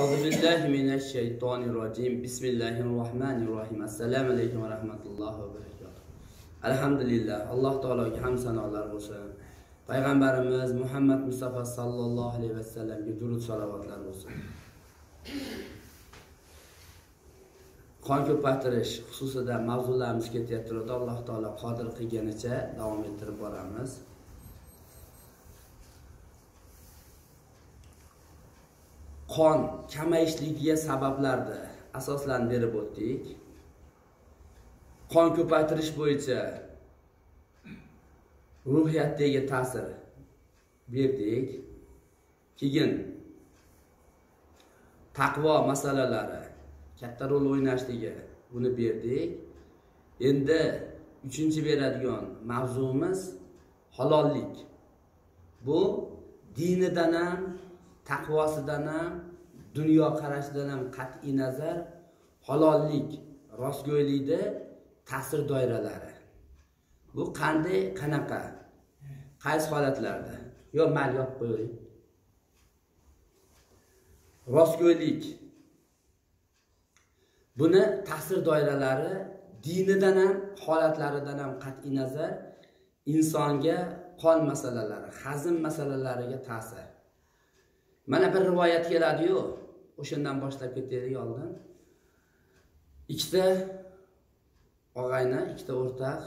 Euzubillahimineşşeytanirracim. Bismillahirrahmanirrahim. Assalamu alaykum ve rahmetullohi ve berekatuh. Elhamdülillah. Allah Teala'ga ham sanolar bo'lsin. Payg'ambarimiz Muhammad Mustafa sallallohu alayhi ve sellemga durud salovatlar bo'lsin. Qon ko'paytirish xususida mavzularimiz ketyapti. Alloh taolo qodir qilganicha davom ettirib boramiz. Qon kamayishligiga sabablarni asoslarni berib o'tdik. Qon ko'paytirish bo'yicha ruhiyatdagi ta'sir berdik. Keyin taqvo masalalari katta rol o'ynashligi buni berdik. Endi uchinchi beradigan mavzumiz halollik. Bu dinidan ham, taqvosidan ham, dunyo qarashidan ham qat'iy nazar halollik, rostgo'ylikda ta'sir doiralari. Bu qanday, qanaqa, qaysi holatlarda? Yo, mal yopib qo'ying. Rostgo'ylik. Buni ta'sir doiralari dinidan ham, holatlaridan ham qat'iy nazar insonga qon masalalari, hazm masalalariga ta'sir. Mana bir rivoyat keladi-yu, o'shandan boshlab ketaylik oldin. Ikkita og'ayni, ikkita o'rtaq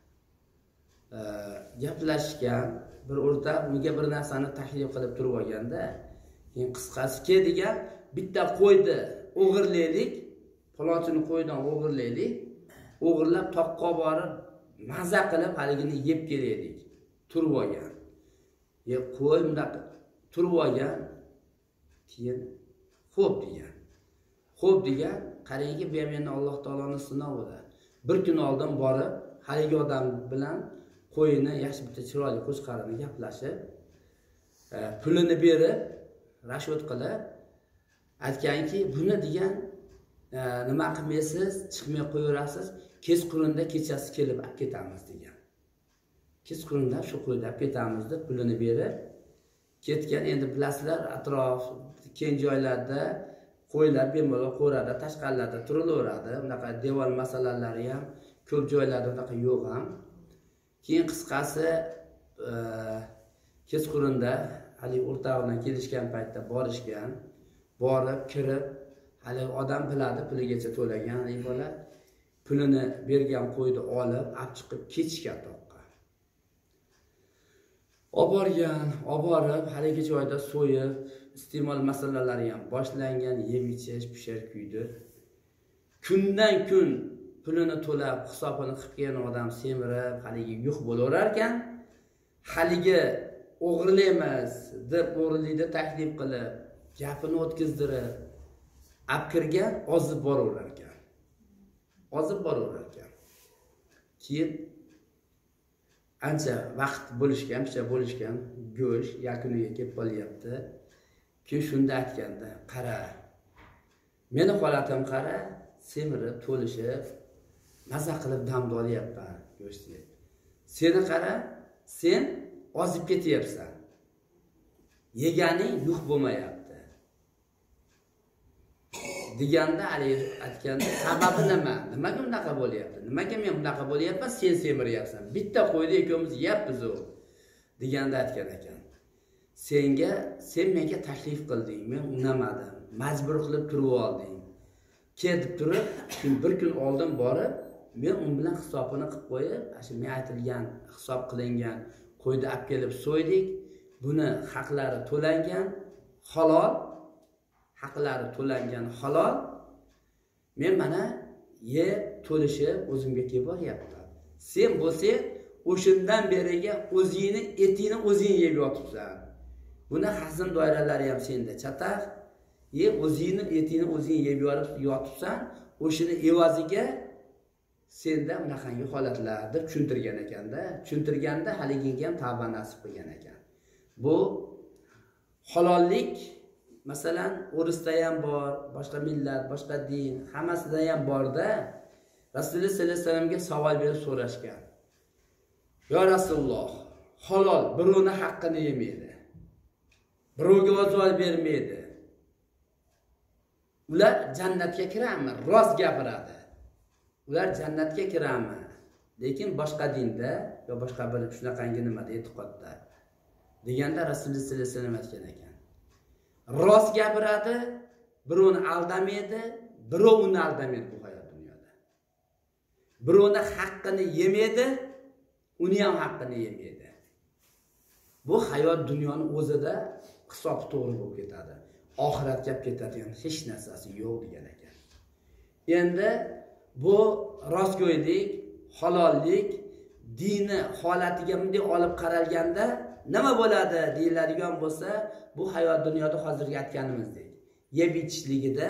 gaplashgan, bir o'rtaq unga bir narsani taklif qilib turib olganda, keyin qisqasi "Ke" degan, bitta qo'yni o'g'irlaylik, falonchini qo'ydan o'g'irlaylik, o'g'irlab toqqa borib maza qilib haligini yeb kelaylik. Turib olgan. Qo'y bunday turib olgan. Keyin xo'p degan. Xo'p degan, qarayki, bu ham endi Alloh taoloning sinovida. Bir kun oldin borib, haligi odam bilan qo'yini yaxshi bitta chiroyli qo'chqarini gaplashib, pulini berib, rashvod qilib, aytganki, buni degan nima qilmaysiz, chiqmay qo'yaverasiz, kechqurunda kechasi kelib olib ketamiz degan. Kechqurunda shu qo'yni olib ketamiz deb pulini berib ketgan. Endi bilasizlar, atrof keng joylarda qo'ylar bemalol qo'rada, tashqarilarda turilaveradi. Bunaqa devor masalalari ham ko'p joylarda bunaqa yo'q ham. Keyin qisqasi kechqurunda hali o'rtog'i bilan kelishgan paytda borishgan. Borib, kirib, hali odam biladi, puligacha to'lagan, hali bola pulini bergan qo'yni olib, olib chiqib ketishgan toqqa. Oborib, haligi joyda so'yib, iste'mol masalalari ham boshlangan, yeb ichish, pishir kuydi. Kundan kun pulini to'lab, hisobini qilib kelgan odam semirib, haligi yo'q bo'laverar ekan, haligi o'g'irlaymiz deb o'g'irlikni taklif qilib, gapini o'tkazdirib, olib kirgan, ozib boraverar ekan. Keyin ancha vaqt bo'lishgan, picha bo'lishgan, go'sht yakuniga kelib qolyapti. Keyin shunda aytganda, qara, meni holatim qara, semirib, to'lishib, maza qilib damda olyapman go'shtni. Seni qara, sen ozib ketyapsan. Yeganing yo'q bo'lmayapti. Deganda haligi aytganda, sababi nima? Nimaga bunaqa bo'lyapti? Nimaga men bunaqa bo'lyapman? Sen semiryapsan. Bitta qo'yni ikkovimiz yeyapmiz u. Deganda aytgan ekan. Sen menga taklif qilding, men unamadim. Majbur qilib turib olding. Ketib turib, bir kun oldin borib, men u bilan hisobini qilib qo'yib, shu men aytilgan, hisob qilingan qo'yni olib kelib so'ydik. Buni haqlari to'langan, halol. Haqlari to'langan halol. Men mana to'lishib o'zimga kelib boryapman. Sen bo'lsang, o'shandan beriga o'zingni etini o'zing yeb yotibsan. Buni hazm doiralari ham senda chataq. O'zingni etini o'zing yeb yotibsan, o'shini evaziga senda bunaqangi holatlar deb tushuntirgan ekanda, tushuntirganda haligiga ham tavba nasib qilgan ekan. Bu halollik masalan o'risda ham bor, boshqa millat, boshqa din, hammasida ham borda. Rasululloh sollallohu alayhi vasallamga savol berib so'rashgan. "Ya Rasululloh, halol birovning haqqini yemaydi. Birovga ozor bermaydi. ular jannatga kiradimi? Rost gapiradi. Ular jannatga kiradimi? Lekin boshqa dinda yo boshqa bir shunaqangi nimada e'tiqodda deganda Rasululloh sollallohu alayhi vasallam aytgan ekan. Rost gapiradi, birovni aldamaydi, birov uni aldamaydi bu hayot dunyoda. Birovni haqqini yemaydi, uni ham haqqini yemaydi. Bu hayot dunyoning o'zida hisob to'g'ri bo'lib ketadi. Oxiratga olib ketadigan hech narsasi yo'q degan ekan. Endi bu rostgo'ylik, halollik dini holatiga bunday olib qaralganda nima bo'ladi deyiladigan bo'lsa, bu hayot dunyoda hozirgi aytganimizdek, yeb ichishligida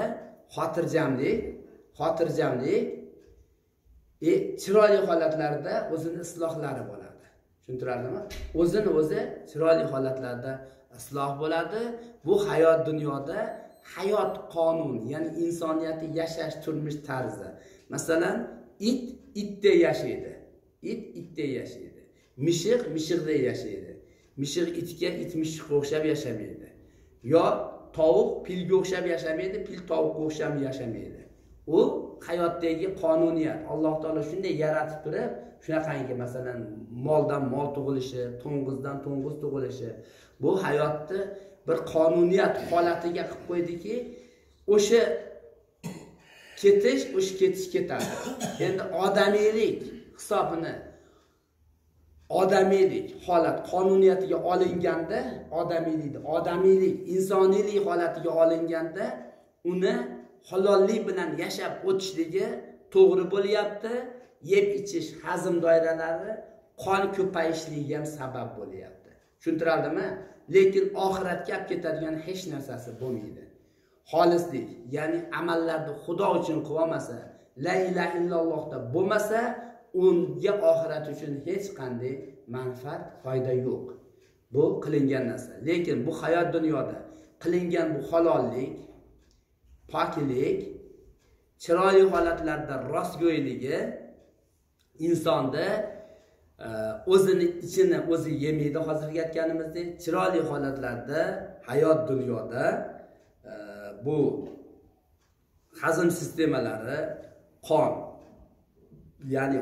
xotirjamlik, chiroyli holatlarda o'zini islohlari bo'ladi. Tushuntiradimi? O'zini o'zi chiroyli holatlarda isloh bo'ladi. Bu hayot dunyoda hayot qonuni, ya'ni insoniyatni yashash turmush tarzi. Masalan, itdek yashaydi. Itdek yashaydi. Mishiqdek yashaydi. Mishiq itga, it mishiqqa o'xshab yashamaydi. Yo tovuq pilga o'xshab yashamaydi, pil tovuqqa o'xshab yashamaydi. U hayotdagi qonuniyat. Alloh taolo shunday yaratib turib, shunaqangi masalan moldan mol tug'ilishi, to'ng'izdan to'ng'iz tug'ilishi, bu hayotni bir qonuniyat holatiga qilib qo'ydiki, o'sha ketish ketadi. Endi odamiylik hisobini odamiylik holat qonuniyatiga olinganda, odamiylik, insoniylik holatiga olinganda uni halollik bilan yashab o'tishligi to'g'ri bo'lyapti. Yeb ichish, hazm doiralari, qon ko'payishligiga ham sabab bo'lyapti. Tushuntiradimi? Lekin oxiratga olib ketadigan hech narsasi bo'lmaydi. Xolislik, ya'ni amallarni Xudo uchun qilmasa, la ilaha illallohda bo'lmasa, unga oxirat uchun hech qanday manfaat, foyda yo'q. Bu qilingan narsa. Lekin bu hayot dunyoda qilingan bu halollik, poklik, chiroyli holatlarda rostgo'yligi insonda o'zini ichini o'zi yemaydi. Hozirgi aytganimizdek, chiroyli holatlarda hayot dunyoda bu hazm sistemalari, qon, ya'ni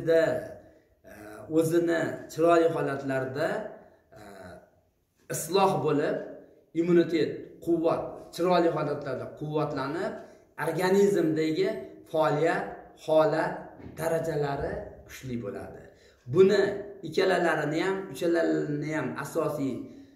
o'zini chiroyli holatlarda isloh bo'lib, immunitet, quvvat chiroyli holatlarda quvvatlanib, organizmdagi faoliyat, holat, darajalari kuchli bo'ladi. Buni ikkalalarini ham, uchalarini ham asosiy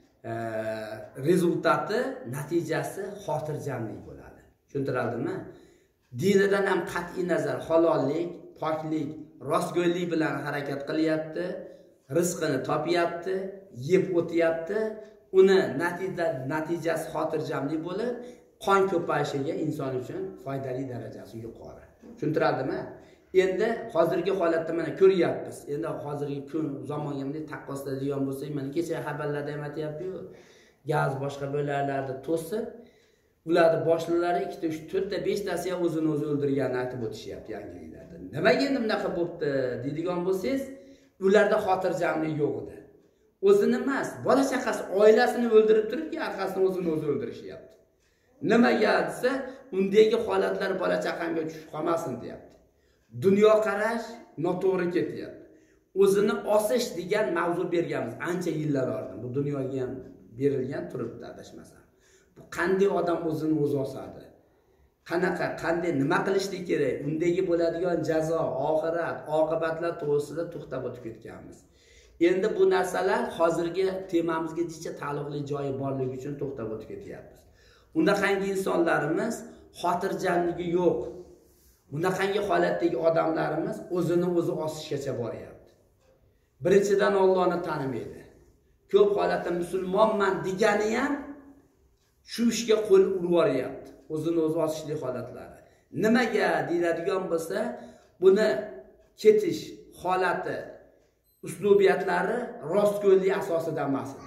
rezultati, natijasi xotirjamlik bo'ladi. Tushuntiradimi? Dinidan ham qat'iy nazar halollik, poklik, rostgo'ylik bilan harakat qilyapti, rizqini topyapti, yeb o'tyapti. Uni natijasi xotirjamlik bo'lib, qon ko'payishiga inson uchun foydali darajasi yuqori. Tushuntiradimi? Endi hozirgi holatda mana ko'ryapmiz. Endi hozirgi kun zamonga bunday taqqosladigan bo'lsak, mana kecha xabarlarda ham aytayapti-ku, gaz boshqa bo'laklarda to'sib, ularni boshliqlari 2 ta, 3 ta, 4 ta, 5 tasi ham o'zini o'zi o'ldirganini aytib o'tishyapti yangiliklarda. Nimaga endi bunaqa bo'pti deydigan bo'lsangiz, ularda xotirjamlik yo'q edi. O'zini emas, bola chaqasi, oilasini o'ldirib turibki, orqasidan o'zini o'zi o'ldirishyapti. Nimaga desa, undagi holatlar bola chaqamga tushib qolmasin deyapti. Dunyo qarash noto'g'ri ketyapti. O'zini osish degan mavzu berganmiz ancha yillar oldin. Bu dunyoga ham berilgan turibdi adashmasam. Bu qanday odam o'zini o'zi osadi? Qanday nima qilishlik kerak? Undagi bo'ladigan jazo, oxirat, oqibatlar to'g'risida to'xtab o'tib ketganmiz. Endi bu narsalar hozirgi temamizga jicha taalluqli joyi borligi uchun to'xtab o'tib ketyapmiz. Undaqangi insonlarimiz xotirjamligi yo'q. Bunaqangi holatdagi odamlarimiz o'zini o'zi osishgacha boryapti. Birinchidan Allohni tanimaydi. Ko'p holatda musulmonman degani ham shu ishga qo'l urib yuboryapti. O'zini o'zi osishlik holatlari. Nimaga deyiladigan bo'lsa, buni ketish holati, uslubiyatlari rostgo'ylik asosida emas edi.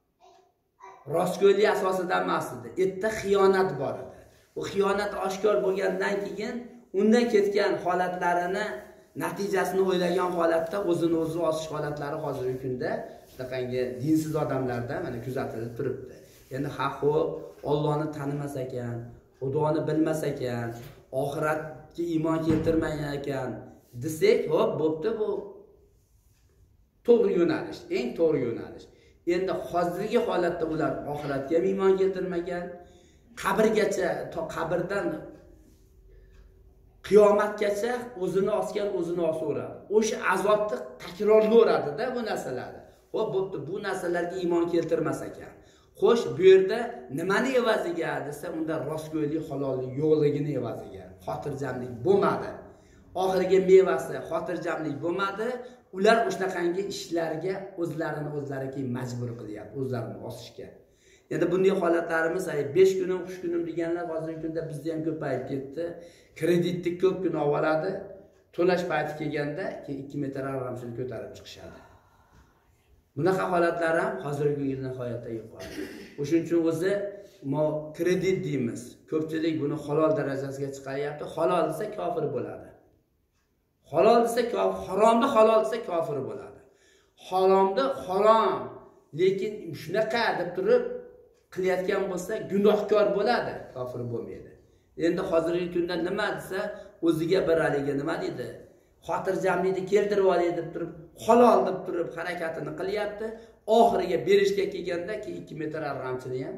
Rostgo'ylik asosida emas edi. Erta xiyonat bor edi. Bu xiyonat oshkor bo'lgandan keyin undan ketgan holatlarini, natijasini o'ylagan holatda o'zini o'zi osish holatlari hozirgi kunda shunaqangi dinsiz odamlarda mana kuzatilib turibdi. Endi xo'p, Allohni tanimas ekan, Xudoni bilmas ekan, oxiratga iymon keltirmagan ekan desak, hop, bo'pti, bu to'g'ri yo'nalish, eng to'g'ri yo'nalish. Endi hozirgi holatda ular oxiratga ham iymon keltirmagan, qabrgacha, to qabrdan qiyomatgacha o'zini osgan, o'zini osaveradi. O'sha azobni takrorlayveradi-da bu narsalarni. Hop, bo'pti, bu narsalarga iymon keltirmas ekan. Xo'sh, bu yerda nimani evaziga desa, unda rostgo'ylik, halollik yo'qligini evaziga. Xotirjamlik bo'lmadi. Oxirgi mevasi xotirjamlik bo'lmadi. Ular o'shanaqangi ishlarga o'zlarini majbur qilyapti, o'zlarini osishga. Endi bunday holatlarimiz 5 kunim, 3 kunim deganlar hozirgi kunda bizda ham ko'payib ketdi. Kreditni ko'p kun oladi, to'lash payti kelganda 2 metr ramshini ko'tarib chiqishadi. Bunaqa holatlar ham hozirgi kunda nihoyatda yuqori. O'shuning uchun o'zi kredit deymiz. Ko'pchilik buni halol darajasiga chiqaryapti. Halol desa kofir bo'ladi. Halol desa kofir, haromni halol desa kofir bo'ladi. Haromni harom, lekin shunaqa deb turib qilayotgan bo'lsa gunohkor bo'ladi, kofir bo'lmaydi. Endi hozirgi kunda nima desa, o'ziga bir haliga nima deydi? Xotirjamlikni keltirib olay deb turib, halol deb turib harakatini qilyapti. Oxiriga berishga kelganda 2 metr ramchini ham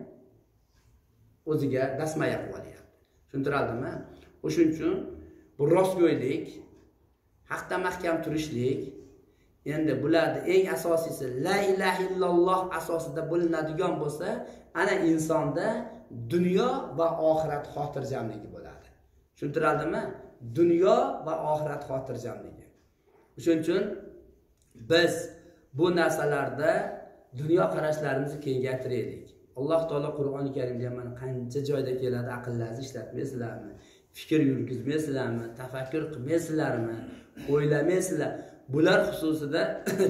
o'ziga dasmaya qilib olyapti. Tushuntiradimi? O'shuning uchun bu rostgo'ylik, haqda mahkam turishlik, endi bularning eng asosiysi la ilaha illalloh asosida bo'linadigan bo'lsa, ana insonda dunyo va oxirat xotirjamligi bo'ladi. Tushuntiradimi? Dunyo va oxirat xotirjamligi. Shuning uchun biz bu narsalarda dunyo qarashlarimizni kengaytiraylik. Alloh taolo Qur'oni Karimda mana qancha joyda keladi, aqllaringizni ishlatmaysizlarmi? Fikr yurgizmaysizlarmi? Tafakkur qilmaysizlarmi? O'ylamaysizlar. Bular xususida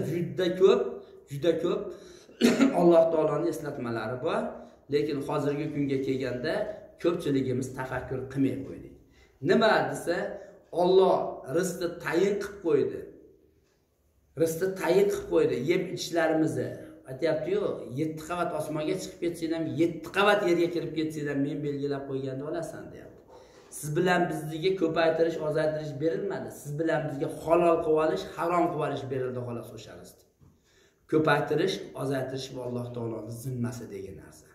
juda ko'p Alloh taoloning eslatmalari bor, lekin hozirgi kunga kelganda ko'pchiligimiz tafakkur qilmay qo'ydik. Nima desa, Alloh rizqni tayin qilib qo'ydi. Rizqni tayin qilib qo'ydi, yeb ichishlarimizni. Aytayapti-yu, 7 qavat osmonga chiqib ketsang ham, 7 qavat yerga kirib ketsang ham men belgilab qo'yganda olasan, deyapti. Siz bilan bizga ko'paytirish, ozaytirish berilmadi. Siz bilan bizga halol qilib olish, harom qilib olish berildi xolos o'sha rizq. Ko'paytirish, ozaytirish bu Alloh taoloning zimmasi degan narsa.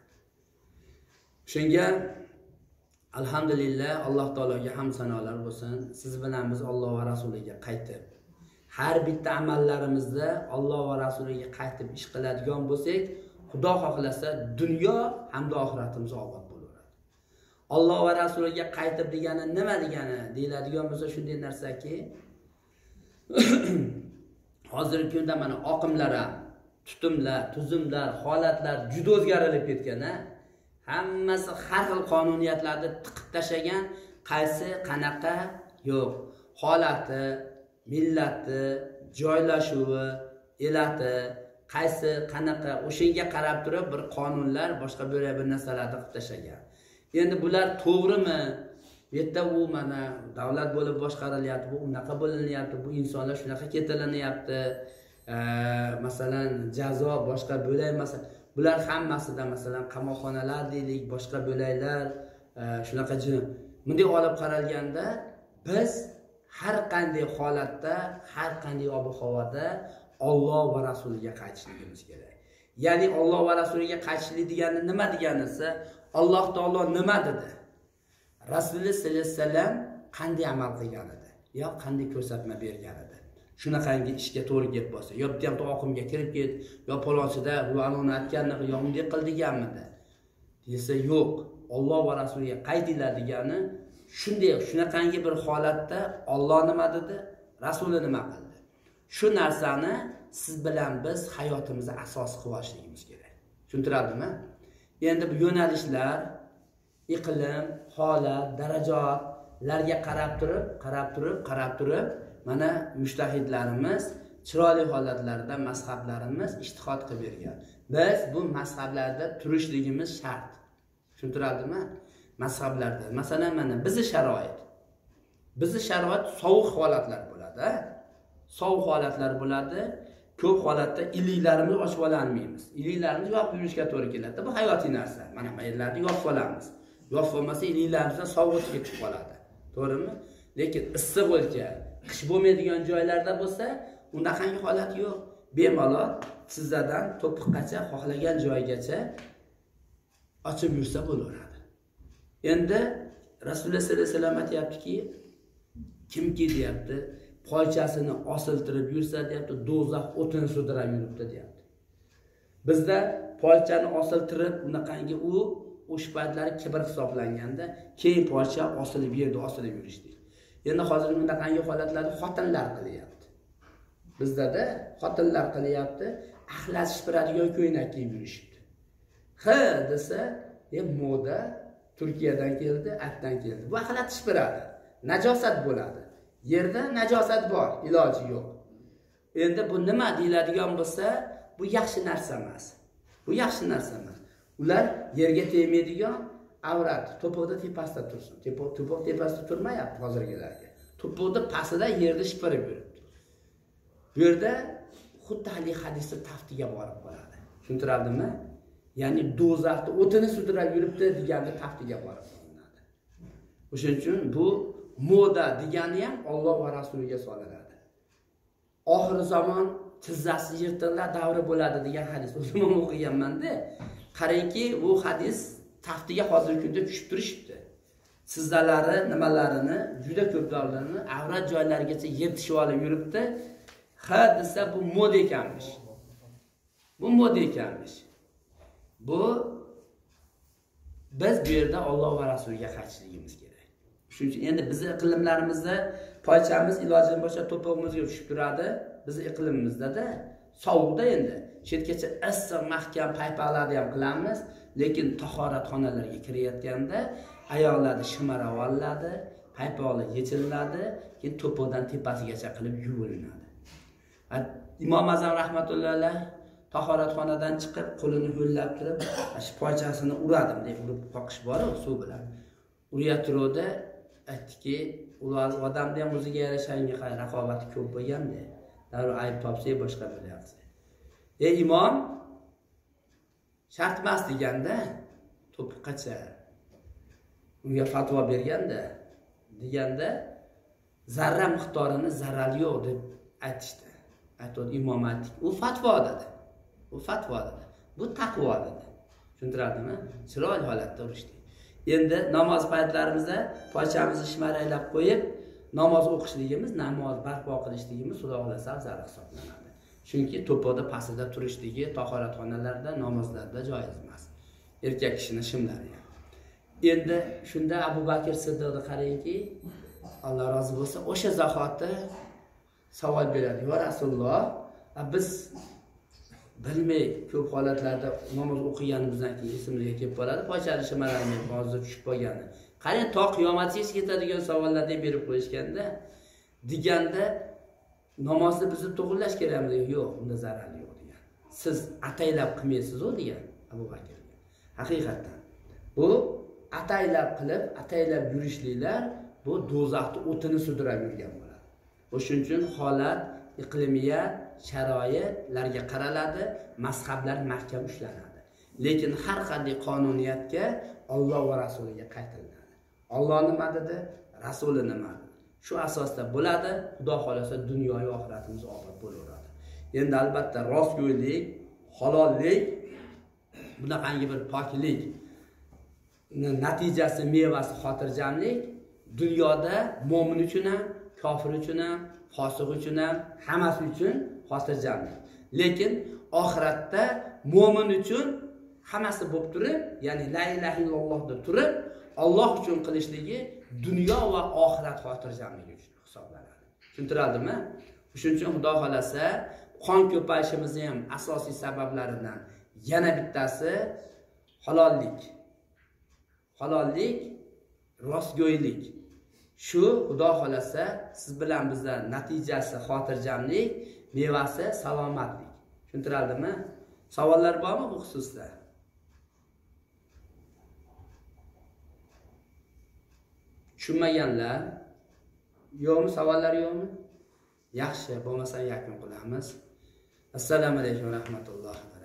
Shunga alhamdulillah, Alloh taologa hamd sanolar bo'lsin. Siz bilan biz Alloh va rasuliga qaytib, har bitta amallarimizda Alloh va rasuliga qaytib ish qiladigan bo'lsak, Xudo xohlasa dunyo hamda oxiratimiz obod bo'laveradi. Alloh va rasuliga qaytib degani nima degani deyiladigan bo'lsa, shunday narsaki, hozirgi kunda mana oqimlar ham, tutumlar, tuzumlar, holatlar juda o'zgarilib ketgan-a. Hammasi har xil qonuniyatlarni tiqib tashagan, qaysi qanaqa yo'q. Holati, millati, joylashuvi, elati, qaysi qanaqa o'shinga qarab turib bir qonunlar, boshqa bir narsalarni qilib tashagan. Endi bular to'g'rimi? Bu yerda u mana davlat bo'lib boshqarilyapti, bu unaqa bo'linyapti, bu insonlar shunaqa ketilinyapti. Masalan, jazo boshqa bo'lay, masalan, bular hammasida masalan qamoqxonalar deylik, boshqa bo'laylar, shunaqa bunday olib qaralganda biz har qanday holatda, har qanday ob-havoda Alloh va rasuliga qaytishligimiz kerak. Ya'ni Alloh va rasuliga qaytishlik degani nima degani esa, Alloh taolo nima dedi? Rasululloh sollallohu alayhi vasallam qanday amal qilgan edi? Yo qanday ko'rsatma bergan edi? Shunaqangi ishga to'g'ri kelib bo'lsa, yo bitta ham oqimga kirib ket, yo palonchida bu anoni aytganini yo bunday qil deganmidi? Desa yo'q. Alloh va rasuliga qaytinglar degani shunday, shunaqangi bir holatda Alloh nima dedi, Rasuli nima qildi? Shu narsani siz bilan biz hayotimizda asos qilib olishligimiz kerak. Tushuntiradimi? Endi bu yo'nalishlar, iqlim, holat, darajatlarga qarab turib, mana mujtahidlarimiz chiroyli holatlarda mazhablarimiz ijtihod qilib bergan. Biz bu mazhablarda turishligimiz shart. Tushuntiradimi? Mazhablarda. Masalan, mana bizning sharoit sovuq holatlar bo'ladi. Sovuq holatlar bo'ladi. Ko'p holatda iliklarimizni ochib olmaymiz. Iliklarimizni yopib yurishga to'g'ri keladi. Bu hayotiy narsa. Mana maylarni yopib olamiz. yoz bo'lmasa iliklarimizni sovug'itga tushib qoladi. To'g'rimi? Lekin issiq o'lka, qish bo'lmaydigan joylarda bo'lsa, unaqangi holat yo'q. Bemalol tizzadan to'piqqacha xohlagan joygacha ochib yursa bo'laveradi. Endi Rasululloh sollallohu alayhi vasallam aytayaptiki, kimki deyapti, poychasini osiltirib yursa deyapti, do'zax o'tini sudrab yuribdi deyapti. Bizda poychani osiltirib, unaqangi o'sha paytlari kibr hisoblanganda, keyin poycha osilib yerda osilib yurishdi. Endi hozir bunaqangi holatlarni xotinlar qilyapti. Bizda xotinlar qilyapti, axlatishib turadigan ko'ylak kiyib yurishibdi. Ha desa, moda Turkiyadan keldi, atdan keldi. Bu axlatishib turadi. Najosat bo'ladi. Yerda najosat bor, iloji yo'q. Endi bu nima deyiladigan bo'lsa, bu yaxshi narsa emas. Bu yaxshi narsa emas. Ular yerga tegmaydigan avrat, to'piqda tepasida tursin. To'piq tepasida turmayapti hozirgilarga. To'piqda pastida yerda shipirib yuribdi. Bu yerda xuddi hali hadisda taftiga borib qoladi. Tushuntiradimi? Ya'ni do'zaxni o'tini sudrab yuribdi deganda taftiga borib qolinadi. O'shuning uchun bu moda degani ham Alloh va Rasuliga solinadi. Oxir zamon tizzasi yirtiqlar davri bo'ladi degan hadis o'zim ham o'qiganman-da. Qarangki, bu hadis taftiga hozirgi kunda tushib turishibdi. Tizzalari, nimalarini, juda ko'p dog'larni avrat joylarigacha yirtishib olib yuribdi. Ha desa bu moda ekanmish. Bu moda ekanmish. Bu biz bu yerda Alloh va Rasuliga qarshiligimiz kerak. Shuning uchun endi bizning iqlimlarimizda poychamiz ilojini boshqa to'pig'imizga tushib turadi. Bizning iqlimimizda sovuqda endi chetgacha issiq mahkam paypaqlarni ham qilamiz, lekin tahoratxonalarga kirayotganda ayollarni shimarab olinadi, paypoqlar yechiladi, keyin to'piqdan tepasigacha qilib yuvilinadi. Imom Azam rahmatullohi alayh tahoratxonadan chiqib, qo'lini ho'llab turib, shu poychasini uradim deb urib qoqish bor-ku suv bilan. Urayotganda aytdiki, ular odamda ham o'ziga yarasha raqobati ko'p bo'lganda, darrov ayb topsa boshqa bo'lyapti. Ey imom, shart emas deganda, to'piqqacha unga fatvo deganda zarra miqdorini zarari yo'q deb aytishdi. Aytdi imom aytdi, u fatvo dedi. Bu fatvo dedi. Bu taqvo dedi. Tushuntiradimi? Chiroyli holatda urishdi. Endi namoz paytlarimizda poychamizni shimaraylab qo'yib, namoz o'qishligimiz, namoz barpo qilishligimiz Xudo xolasa afzal hisoblanadi. Chunki to'piqda pastida turishligi tahoratxonalarda, namozlarda joiz emas. Erkak kishining shimlari. Endi shunda Abu Bakr Siddiqni qarangki, Alloh rozi bo'lsa, o'sha zahoti savol beradi. Ya Rasululloh, biz bilmay ko'p holatlarda namoz o'qiganimizdan keyin esimizga kelib qoladi, poychani shimarlarimiz hozir tushib qolgani. Qarang, to qiyomatgacha ketadigan savollarni berib qo'yishganda, deganda namozni bizni to'g'rilash kerakmi? Yo'q, unda zarari yo'q degan. Siz ataylab qilmaysiz-ku degan Abu Bakrga. Haqiqatan bu ataylab qilib, ataylab yurishliklar bu do'zaxni o'tini sudrab yurgan bo'ladi. O'shuning uchun holat, iqlimiyat, sharoitlarga qaraladi, mazhablar mahkam ushlanadi. Lekin har qanday qonuniyatga Alloh va Rasuliga qaytariladi. Alloh nima dedi, Rasuli nima dedi. Shu asosda bo'ladi, Xudo xolasa dunyo va oxiratimiz obod bo'laveradi. Endi albatta rostgo'ylik, halollik, bunaqangi bir poklik natijasi, mevasi xotirjamlik dunyoda mo'min uchun ham, kofir uchun ham, fosiq uchun ham, hammasi uchun xotirjamlik. Lekin oxiratda mo'min uchun hammasi bo'lib turib, ya'ni la ilaha illalloh deb turib, Alloh uchun qilishligi dunyo va oxirat xotirjamligi uchun hisoblanadi. Tushuntiradimi? Shuning uchun Xudo xolasa qon ko'payishimizni ham asosiy sabablaridan yana bittasi halollik. Halollik, rostgo'ylik. Shu Xudo xolasa siz bilan bizlar natijasi xotirjamlik, mevasi salomatlik. Tushuntiradimi? Savollar bormi bu xususda? Tushunmaganlar yo'qmi, savollar yo'qmi? Yaxshi, bo'lmasa yakun qilamiz. Assalomu alaykum va rahmatullohi.